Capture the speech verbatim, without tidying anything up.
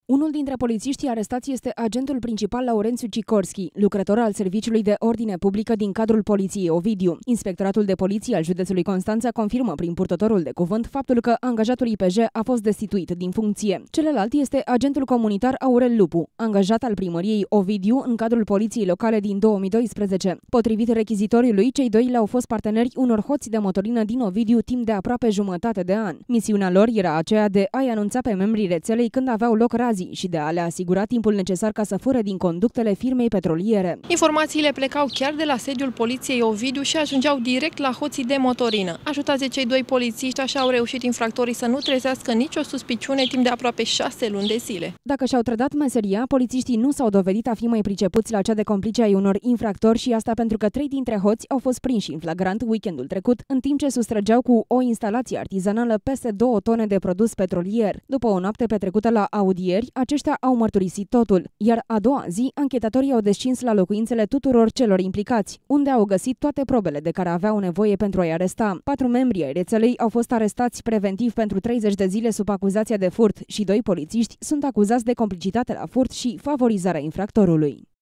Unul dintre polițiștii arestați este agentul principal Laurențiu Cicorski, lucrător al Serviciului de Ordine Publică din cadrul Poliției Ovidiu. Inspectoratul de Poliție al județului Constanța confirmă prin purtătorul de cuvânt faptul că angajatul I P J a fost destituit din funcție. Celălalt este agentul comunitar Aurel Lupu, angajat al primăriei Ovidiu în cadrul Poliției Locale din două mii doisprezece. Potrivit rechizitoriului, cei doi le-au fost parteneri unor hoți de motorină din Ovidiu timp de aproape jumătate de an. Misiunea lor era aceea de a-i anunța pe membrii rețelei când aveau loc razii și de a le asigura timpul necesar ca să fure din conductele firmei petroliere. Informațiile plecau chiar de la sediul Poliției Ovidiu și ajungeau direct la hoții de motorină. Ajutați de cei doi polițiști, așa au reușit infractorii să nu trezească nicio suspiciune timp de aproape șase luni de zile. Dacă și-au trădat meseria, polițiștii nu s-au dovedit a fi mai pricepuți la cea de complice ai unor infractori și asta pentru că trei dintre hoți au fost prinși în flagrant weekendul trecut, în timp ce sustrăgeau cu o instalație artizanală peste două tone de produs petrolier. După o noapte petrecută la audieri, aceștia au mărturisit totul, iar a doua zi, anchetatorii au descins la locuințele tuturor celor implicați, unde au găsit toate probele de care aveau nevoie pentru a-i aresta. Patru membri ai rețelei au fost arestați preventiv pentru treizeci de zile sub acuzația de furt și doi polițiști sunt acuzați de complicitate la furt și favorizarea infractorului.